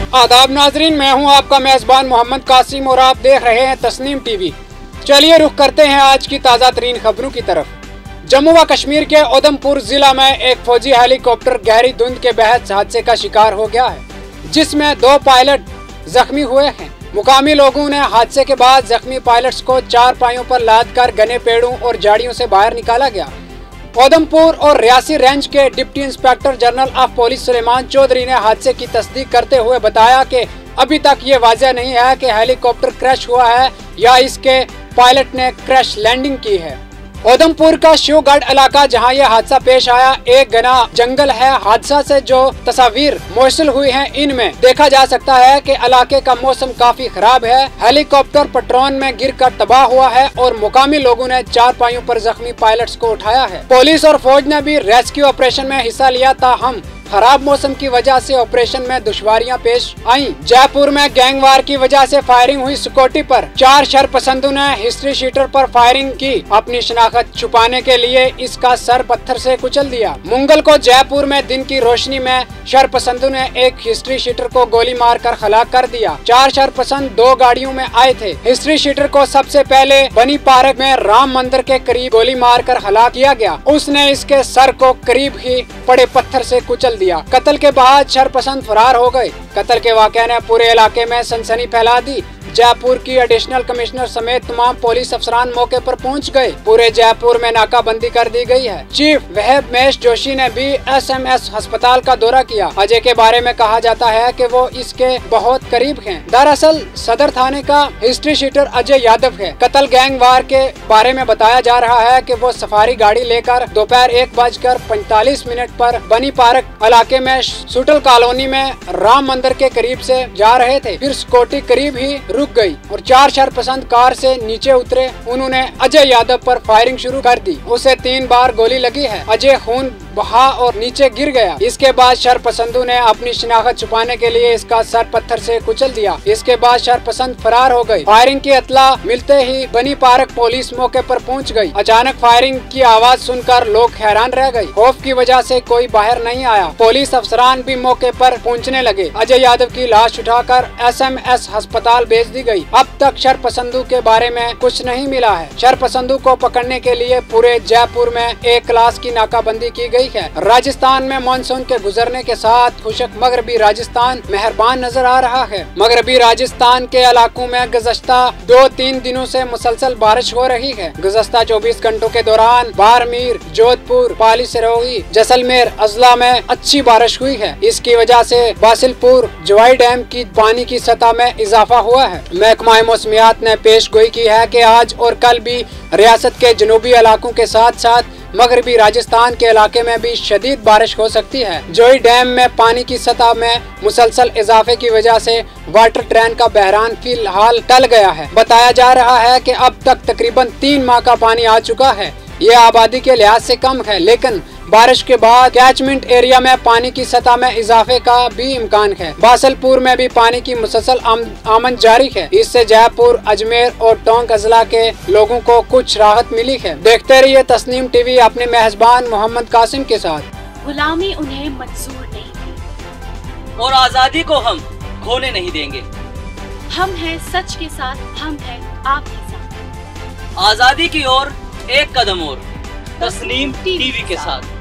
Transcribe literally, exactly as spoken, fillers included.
आदाब नाजरीन, मैं हूं आपका मेजबान मोहम्मद कासिम और आप देख रहे हैं तस्नीम टीवी। चलिए रुख करते हैं आज की ताज़ा तरीन खबरों की तरफ। जम्मू व कश्मीर के उधमपुर जिला में एक फौजी हेलीकॉप्टर गहरी धुंध के बहस हादसे का शिकार हो गया है, जिसमें दो पायलट जख्मी हुए हैं। मुकामी लोगों ने हादसे के बाद जख्मी पायलट्स को चार पायों पर लाद कर घने पेड़ों और झाड़ियों से बाहर निकाला गया। उधमपुर और रियासी रेंज के deputy inspector general of police Suleman Chaudhary ने हादसे की तस्दीक करते हुए बताया कि अभी तक ये वाज़ेह नहीं है कि हेलीकॉप्टर क्रैश हुआ है या इसके पायलट ने क्रैश लैंडिंग की है। उधमपुर का शिवगढ़ इलाका जहां यह हादसा पेश आया एक घना जंगल है। हादसा से जो तस्वीर मौसूल हुई हैं, इनमें देखा जा सकता है कि इलाके का मौसम काफी खराब है। हेलीकॉप्टर पटरौन में गिरकर तबाह हुआ है और मुकामी लोगों ने चार पायों पर जख्मी पायलट्स को उठाया है। पुलिस और फौज ने भी रेस्क्यू ऑपरेशन में हिस्सा लिया, ताहम खराब मौसम की वजह से ऑपरेशन में दुश्वारियां पेश आईं। जयपुर में गैंगवार की वजह से फायरिंग हुई सिक्योरिटी पर। चार शरपसंदों ने हिस्ट्री शीटर पर फायरिंग की। अपनी शनाख्त छुपाने के लिए इसका सर पत्थर से कुचल दिया। मंगल को जयपुर में दिन की रोशनी में शरपसंदों ने एक हिस्ट्री शीटर को गोली मारकर हलाक कर दिया। चार शरपसंद दो गाड़ियों में आए थे। हिस्ट्री शीटर को सबसे पहले बनी पार्क में राम मंदिर के करीब गोली मारकर हलाक किया गया। उसने इसके सर को करीब ही पड़े पत्थर से कुचल दिया। कत्ल के बाद शरपसंद फरार हो गए। कत्ल के वाक़े ने पूरे इलाके में सनसनी फैला दी। जयपुर की एडिशनल कमिश्नर समेत तमाम पुलिस अफसरान मौके पर पहुंच गए। पूरे जयपुर में नाकाबंदी कर दी गई है। चीफ वहब महेश जोशी ने भी एस एम एस अस्पताल का दौरा किया। अजय के बारे में कहा जाता है कि वो इसके बहुत करीब हैं। दरअसल सदर थाने का हिस्ट्री शीटर अजय यादव है। कत्ल गैंगवार के बारे में बताया जा रहा है कि वो सफारी गाड़ी लेकर दोपहर एक बजकर पैंतालीस मिनट पर बनी पार्क इलाके में सुटल कॉलोनी में राम मंदिर के करीब से जा रहे थे। फिर सिक्योरिटी करीब ही रुक गई और चार शरपसंद कार से नीचे उतरे। उन्होंने अजय यादव पर फायरिंग शुरू कर दी। उसे तीन बार गोली लगी है। अजय खून बहा और नीचे गिर गया। इसके बाद शरपसंदों ने अपनी शनाख्त छुपाने के लिए इसका सर पत्थर से कुचल दिया। इसके बाद शरपसंद फरार हो गए। फायरिंग की इत्तला मिलते ही बनी पार्क पुलिस मौके पर पहुंच गई। अचानक फायरिंग की आवाज सुनकर लोग हैरान रह गए। खौफ की वजह से कोई बाहर नहीं आया। पुलिस अफसरान भी मौके पर पहुंचने लगे। अजय यादव की लाश उठाकर एस एम एस अस्पताल भेज दी गई। अब तक शरपसंदों के बारे में कुछ नहीं मिला है। शरपसंदों को पकड़ने के लिए पूरे जयपुर में एक क्लास की नाकाबंदी की गई है। राजस्थान में मानसून के गुजरने के साथ खुशक मगरबी राजस्थान मेहरबान नजर आ रहा है। मगरबी राजस्थान के इलाकों में गुज़श्ता दो तीन दिनों से मुसलसल बारिश हो रही है। गुज़श्ता चौबीस घंटों के दौरान बाड़मेर, जोधपुर, पाली सिरोही, जैसलमेर अजला में अच्छी बारिश हुई है। इसकी वजह से बासिलपुर जवाई डैम की पानी की सतह में इजाफा हुआ है। महकमा मौसमियात ने पेश गोई की है कि आज और कल भी रियासत के जनूबी इलाकों के साथ साथ मगरबी राजस्थान के इलाके में भी शदीद बारिश हो सकती है। जोई डैम में पानी की सतह में मुसलसल इजाफे की वजह से वाटर ट्रेन का बहरान फिलहाल टल गया है। बताया जा रहा है कि अब तक तकरीबन तीन माह का पानी आ चुका है। ये आबादी के लिहाज से कम है, लेकिन बारिश के बाद कैचमेंट एरिया में पानी की सतह में इजाफे का भी इम्कान है। बासलपुर में भी पानी की मुसलसल आम, आमद जारी है। इससे जयपुर, अजमेर और टोंक अजला के लोगों को कुछ राहत मिली है। देखते रहिए तस्नीम टीवी अपने मेहजबान मोहम्मद कासिम के साथ। गुलामी उन्हें मंजूर नहीं थी और आजादी को हम खोने नहीं देंगे। हम हैं सच के साथ, हम हैं आपके साथ। आजादी की ओर एक कदम और, तस्नीम टीवी के साथ।